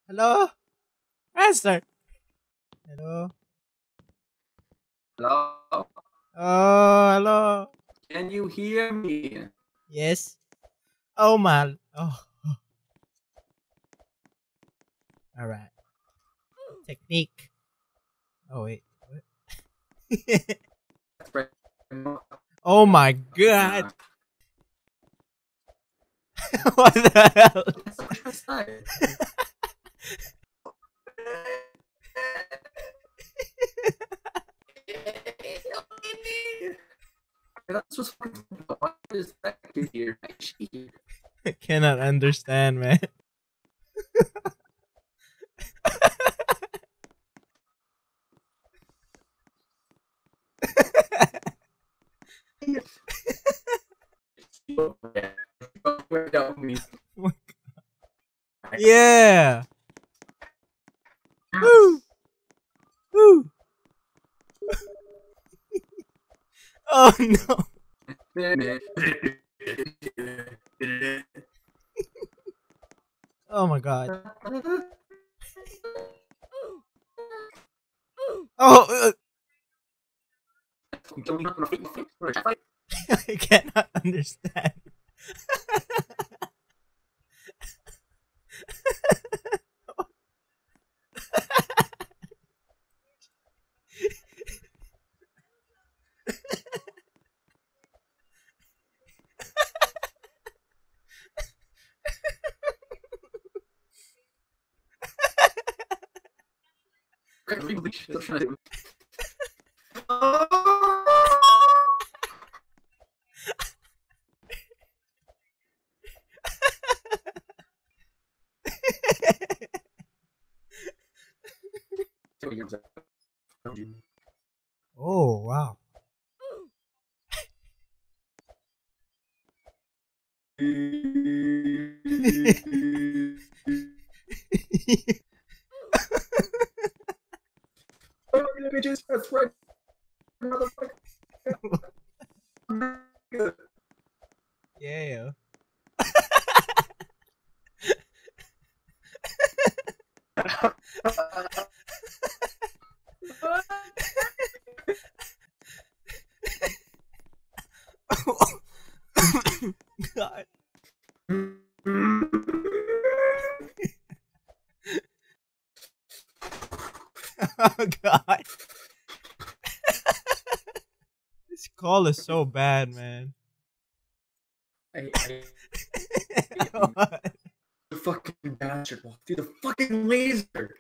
Hello? Cradster! Hello? Hello? Oh, hello? Can you hear me? Yes? Oh, man. Oh. Alright. Technique. Oh, wait. What? Oh my god! What the hell? That's what's what is that here? I cannot understand, man. Yeah! Woo! Woo! Oh no! Oh my god. Oh! I cannot understand. Oh, wow. Yeah. God. Oh god. This call is so bad, man. The fucking bastard walked through the fucking laser.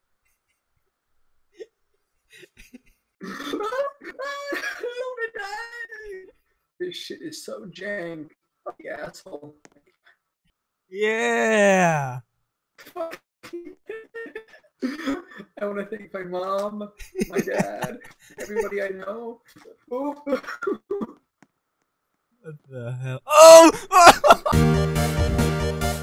This shit is so jank. Fucking asshole. Yeah. I want to thank my mom, my dad, everybody I know. What the hell? Oh!